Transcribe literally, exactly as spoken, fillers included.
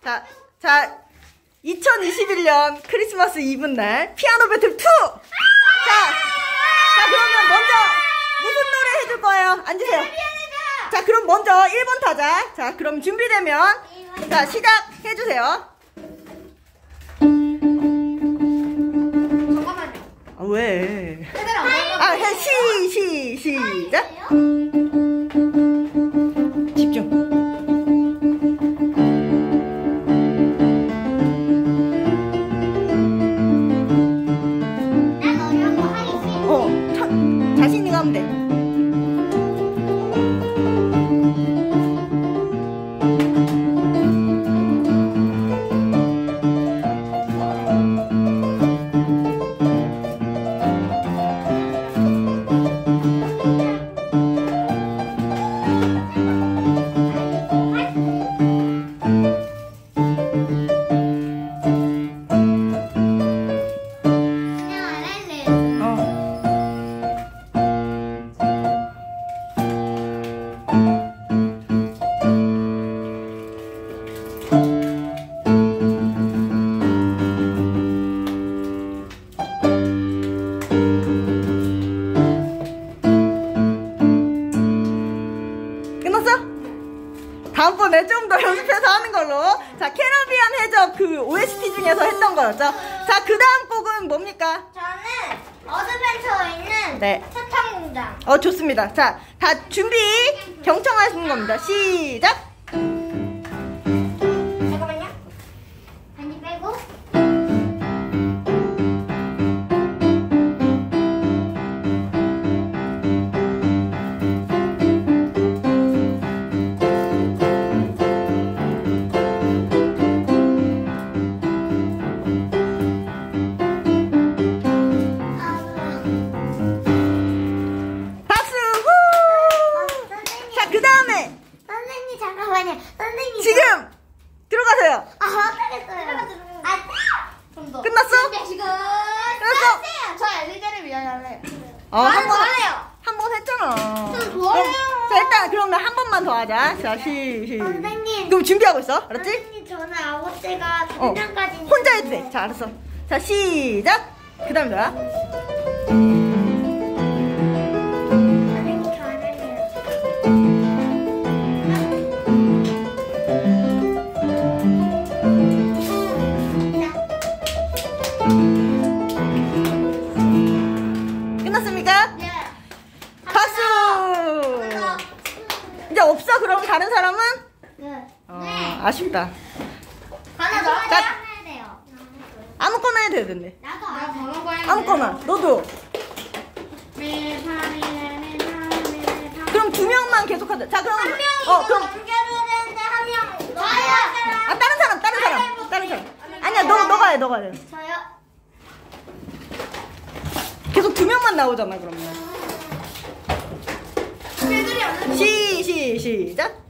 자, 자, 이천이십일 년 크리스마스 이브 날 피아노 배틀 투! 자, 자, 그러면 먼저 무슨 노래 해줄 거예요? 앉으세요. 자, 그럼 먼저 일 번 타자. 자, 그럼 준비되면 자, 시작해주세요. 잠깐만요. 아, 왜? 제대로 안 해요. 아, 해, 시, 시, 시작. 집중. 난 어려운 거 하기 싫어. 어, 참, 자신이 가면 돼. 다음번에 좀 더 연습해서 하는 걸로. 자, 캐러비안 해적 그 오에스티 중에서 했던 거였죠. 자, 그 다음 곡은 뭡니까? 저는 어드벤처에 있는 네. 사탕공장. 어, 좋습니다. 자, 다 준비 경청하시는 겁니다. 시작. 잠깐만요. 반지 빼고. 잠깐만요. 선생님. 지금 들어가세요. 아, 못하겠어요. 아, 좀 더. 끝났어? 지금. 끝났어? 저 엘리제를 위하여 할래요. 어, 한 번, 할래요. 한 번 했잖아. 좀 더 할래요. 자, 일단 그럼 한 번만 더 하자. 자, 시, 시. 선생님. 그럼 준비하고 있어. 알았지? 선생님, 저는 아홉 대가 어. 당장까지. 혼자 해도 돼. 자, 알았어. 자, 시작. 그 다음 뭐야? 선생님, 저 안 할래요. 끝났습니까? 네. 박수! 이제 없어? 그럼 다른 사람은? 네. 어, 네. 아쉽다. 하나 더 자, 해야 돼요. 아무거나 해도 되던데. 나도 나 번호가 해야 아무거나. 너도. 그럼 두 명만 계속 하자. 자, 그럼. 한 명이 어, 그럼. 넘겨줘야 되는데 한 명. 저요. 아, 다른 사람, 다른 사람. 다른 사람. 아니야, 너, 너가 해, 너가 해. 저요. 계속 두 명만 나오잖아, 그러면. 애들이 없는 시, 시, 시작.